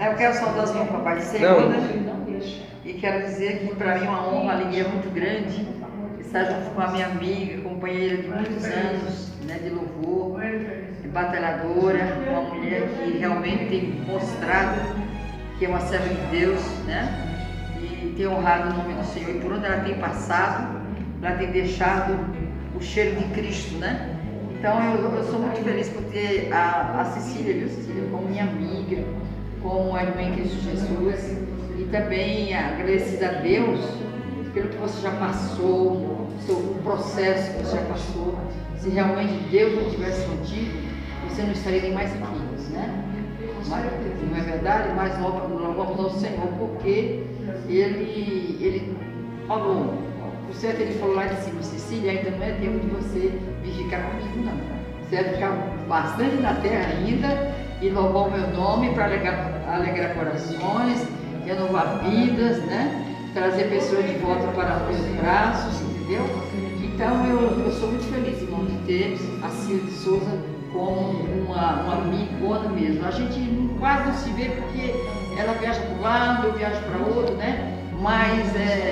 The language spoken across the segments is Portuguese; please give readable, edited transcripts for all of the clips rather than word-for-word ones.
Eu quero saudar os meus papai de segunda e quero dizer que para mim é uma honra, uma alegria muito grande estar junto com a minha amiga, companheira de muitos anos, né, de louvor, batalhadora, uma mulher que realmente tem mostrado que é uma serva de Deus, né? E tem honrado o nome do Senhor. E por onde ela tem passado, ela tem deixado o cheiro de Cristo, né? Então eu sou muito feliz por ter a Cecília, viu, Cecília, como minha amiga, como a irmã em Cristo Jesus, e também agradecida a Deus pelo que você já passou, o processo que você já passou. Se realmente Deus não estivesse contigo, você não estaria nem mais aqui, né? Mas, não é verdade? Mas nós vamos ao Senhor, porque Ele falou, o certo Ele falou lá de cima, Cecília, ainda não é tempo de você vir ficar comigo, não. Você vai ficar bastante na terra ainda e louvar o meu nome para alegrar corações, renovar vidas, né? Trazer pessoas de volta para os meus braços, entendeu? Então eu sou muito feliz, irmão, de ter a Cida de Souza como uma amigona mesmo. A gente quase não se vê porque ela viaja para um lado, eu viajo para outro, né? Mas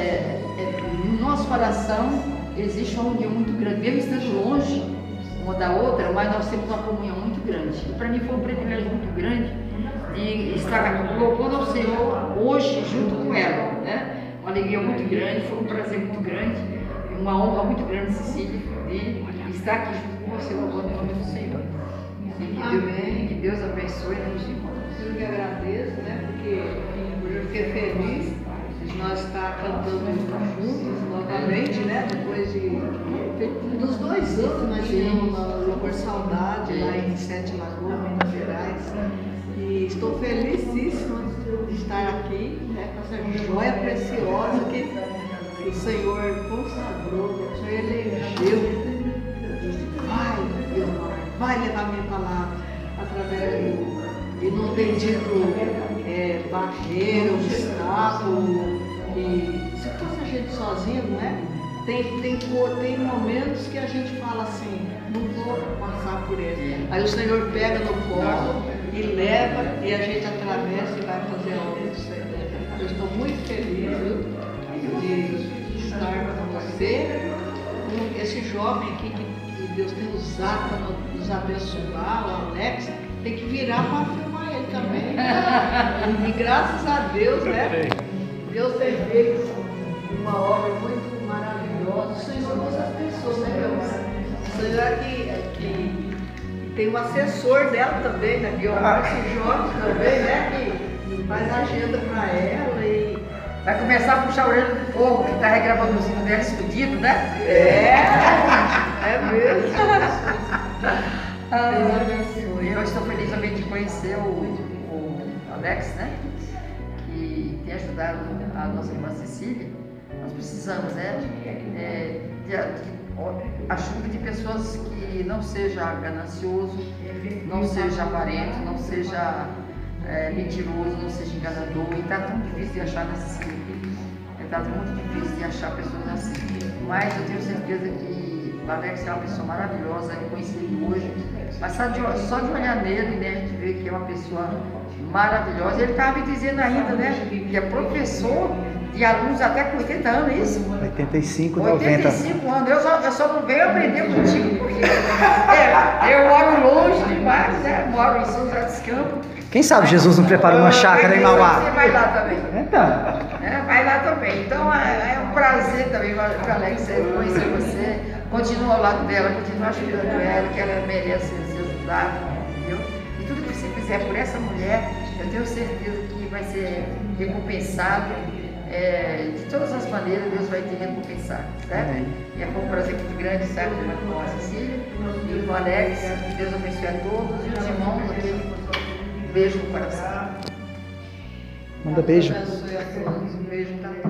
no nosso coração existe uma união muito grande, mesmo estando longe uma da outra, mas nós temos uma comunhão muito grande. E para mim foi um privilégio muito grande de estar louvando ao Senhor hoje junto com ela, né? Uma alegria muito grande, foi um prazer muito grande, uma honra muito grande, Cecília, de estar aqui junto com você louvando o nome do Senhor. Amém. Que Deus abençoe e nos encontre. Eu que agradeço, né? Porque eu fiquei feliz de nós estar cantando juntos novamente, né? Depois dos 2 anos nós tivemos uma louvor saudade lá em Sete Lagoas, Minas Gerais. E estou felicíssima de estar aqui, né, com essa joia preciosa que o Senhor consagrou, que o Senhor elegeu. Vai levar minha palavra através do. E não tem dito barreira, obstáculo. E se fosse a gente sozinho, não é? Tem momentos que a gente fala assim, não vou passar por ele. Aí o Senhor pega no colo e leva e a gente atravessa e vai fazer a obra do Senhor. Eu estou muito feliz, viu, de estar com você, com esse jovem aqui que Deus tem usado para nos abençoar, o Alex, tem que virar para filmar ele também. E graças a Deus, né? Deus tem feito uma obra muito maravilhosa. O Senhor usa as pessoas, né, meu irmão? O Senhor que tem um assessor dela também, né? Esse jovem também, né? Que faz agenda para ela e vai começar a puxar a orelha do povo, que está regravando o sino dela escondido, né? É mesmo. Eu estou feliz também de conhecer o Alex, né? Que tem ajudado a nossa irmã Cecília. Nós precisamos, né? De ajuda de pessoas que não seja ganancioso, não seja avarento, não seja mentiroso, não seja enganador. E está tão difícil de achar nessa cidade. Está muito difícil de achar pessoas assim. Mas eu tenho certeza que o Alex é uma pessoa maravilhosa, eu conheci ele hoje. Mas só de olhar nele, né, a gente vê que é uma pessoa maravilhosa. Ele estava me dizendo ainda, né, que é professor de alunos até com 80 anos, isso? 85, 90. 85 anos. Eu só não venho aprender contigo, porque eu moro longe demais, né? Moro em São José dos Campos. Quem sabe Jesus não preparou uma chácara em Mauá? Você vai lá também. Então. Vai lá também. Então é um prazer também, Alex, conhecer você. Continua ao lado dela, continua ajudando ela, que ela merece ser ajudada, entendeu? E tudo que você fizer por essa mulher, eu tenho certeza que vai ser recompensado. De todas as maneiras, Deus vai te recompensar, certo? E foi um prazer muito grande estar com a Cecília e com o Alex. Que Deus abençoe a todos e os irmãos aqui. Um beijo no coração. Manda beijo. Deus abençoe a todos. Um beijo também.